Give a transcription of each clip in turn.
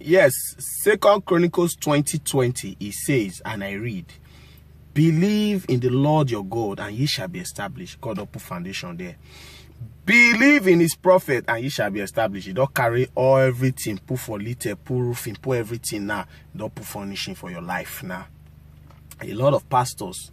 Yes, 2 Chronicles 20:20, it says, and I read, believe in the Lord your God, and ye shall be established. God will put foundation there. Believe in his prophet, and ye shall be established. You don't carry all everything, put for little, put roofing, put everything now. Don't put furnishing for your life now. A lot of pastors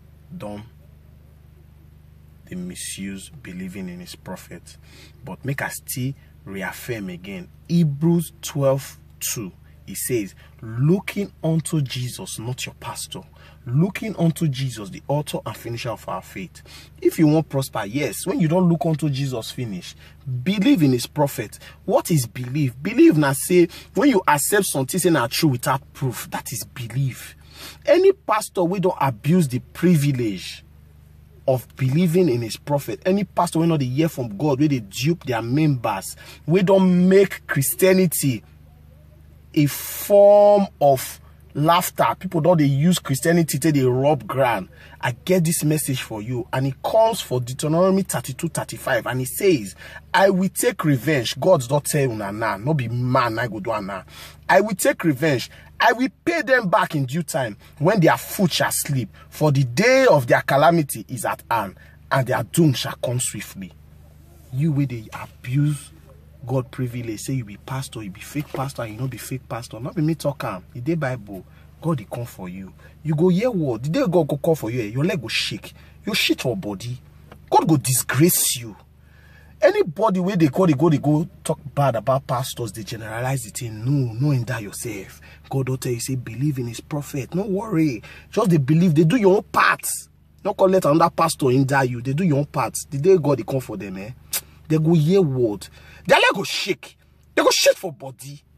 they misuse believing in his prophet. But make us still reaffirm again. Hebrews 12:2. It says, looking unto Jesus, not your pastor. Looking unto Jesus, the author and finisher of our faith. If you want prosper, yes, when you don't look unto Jesus finish, believe in his prophet. What is belief? Believe now say, when you accept something saying are true without proof, that is belief. Any pastor we don't abuse the privilege of believing in his prophet. Any pastor we not hear from God, where they dupe their members, we don't make Christianity a form of laughter. People don't they use Christianity till they rob ground. I get this message for you, and it comes for Deuteronomy 32:35, and it says, I will take revenge. God's not tell you now, no be man I go do now. I will take revenge. I will pay them back in due time, when their foot shall sleep, for the day of their calamity is at hand, and their doom shall come swiftly. You where they abuse God privilege, say you be pastor, you be fake pastor, and you not be fake pastor. Not be me talking. The day Bible, God will come for you. You go hear word. The day God go call for you, your leg go shake. You shit your body. God go disgrace you. Anybody where they go talk bad about pastors, they generalize it in no in that yourself. God don't tell you, say believe in his prophet. No worry. Just they believe, they do your own parts. Don't call let another pastor in that you. They do your own parts. The day God will come for them, they go hear word. Their leg go shake. They go shake for body.